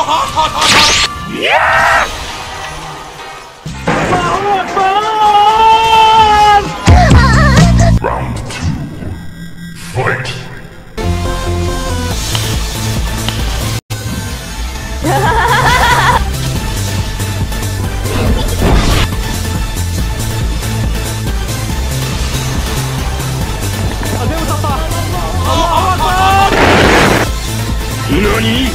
Yeah! Round 2. Fight! NANI?!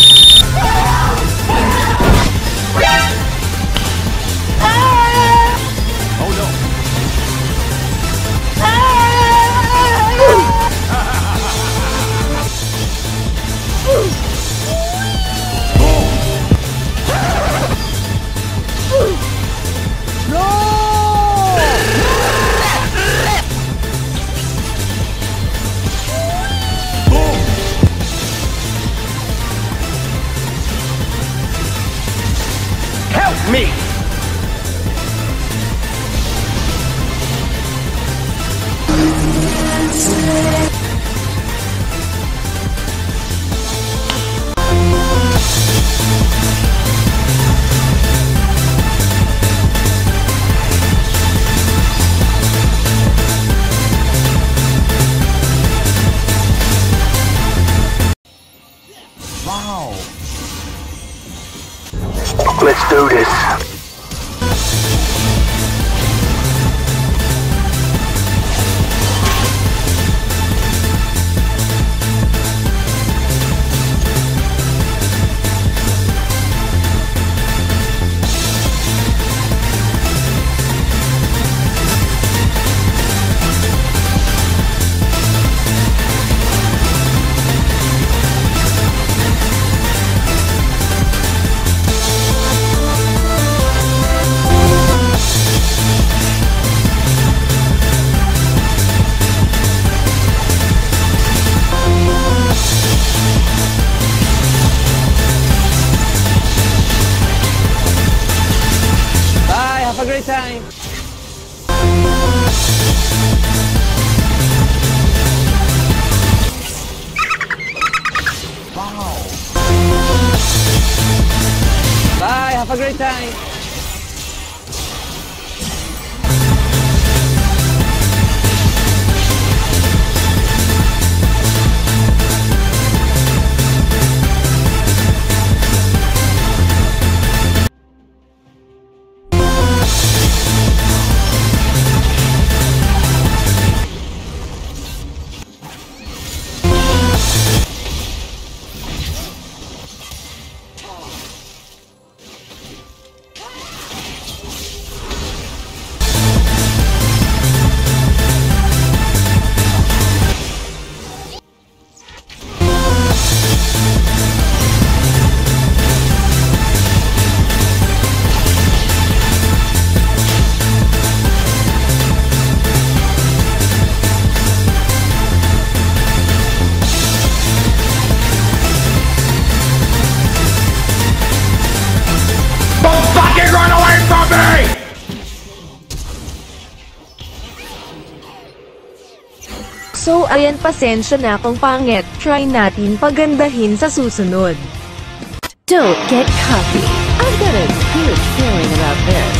Me! Wow! Let's do this! Have a great time! Wow! Bye! Have a great time! Run away from me! So ayan, pasensya na kung pangit, try natin pagandahin sa susunod. Don't get cocky. I've got a good feeling about this.